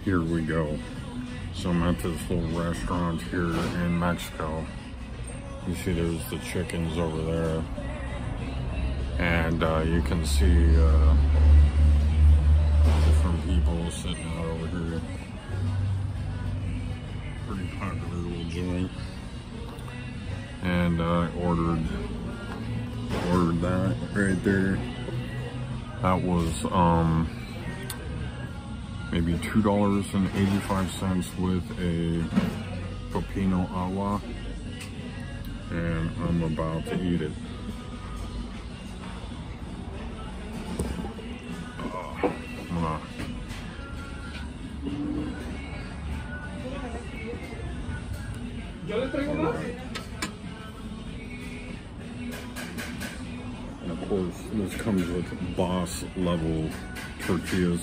here we go. So I'm at this little restaurant here in Mexico. You see there's the chickens over there. And you can see different people sitting out over here. Pretty popular little joint. And I ordered that right there. That was maybe $2.85 with a pepino agua, and I'm about to eat it. And of course, this comes with boss level tortillas.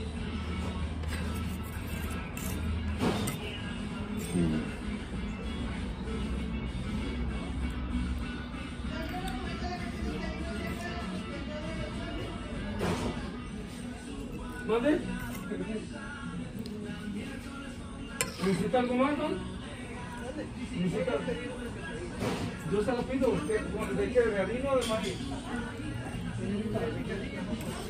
¿Mande? ¿Necesita algo más, no? ¿Necesita? Yo se lo pido. ¿De qué? ¿De harina o de maíz? Señorita, ¿de qué?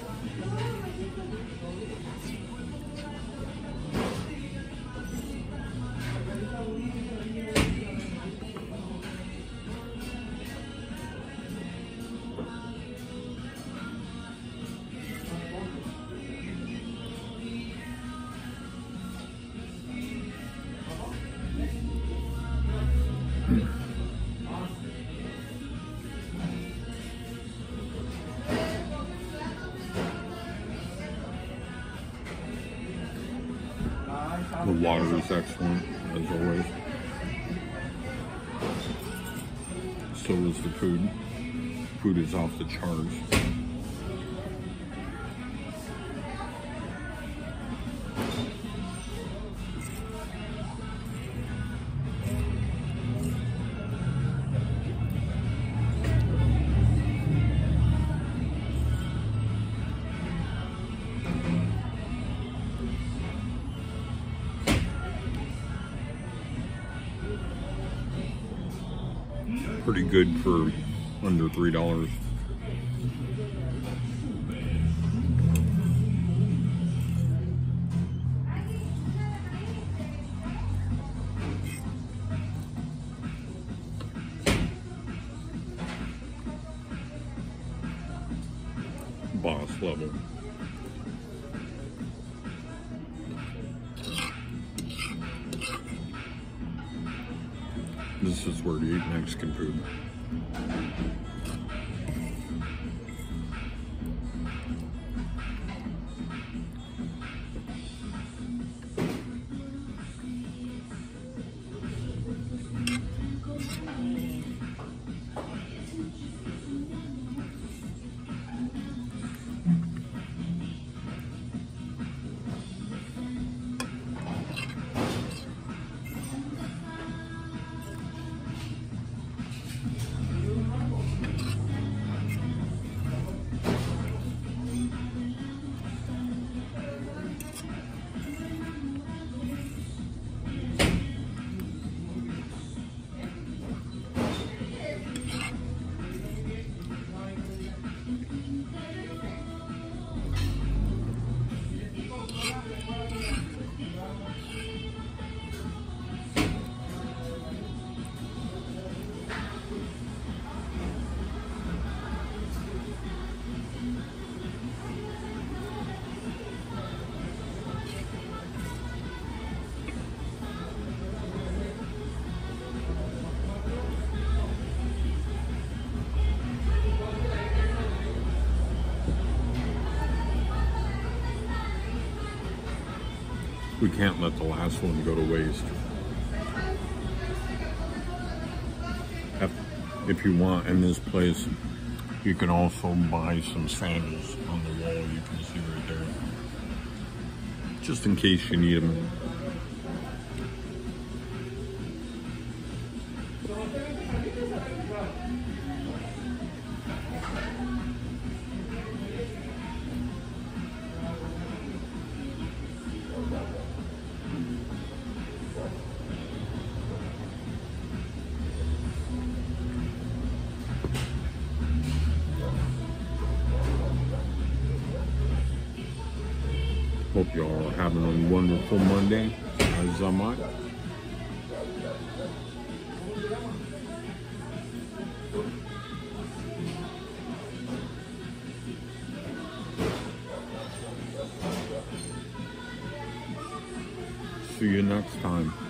The water is excellent, as always. So is the food. Food is off the charts. Pretty good for under $3. Boss level. This is where to eat Mexican food. We can't let the last one go to waste. If you want, in this place, you can also buy some sandals on the wall. You can see right there. Just in case you need them. Hope you all are having a wonderful Monday, as am I. See you next time.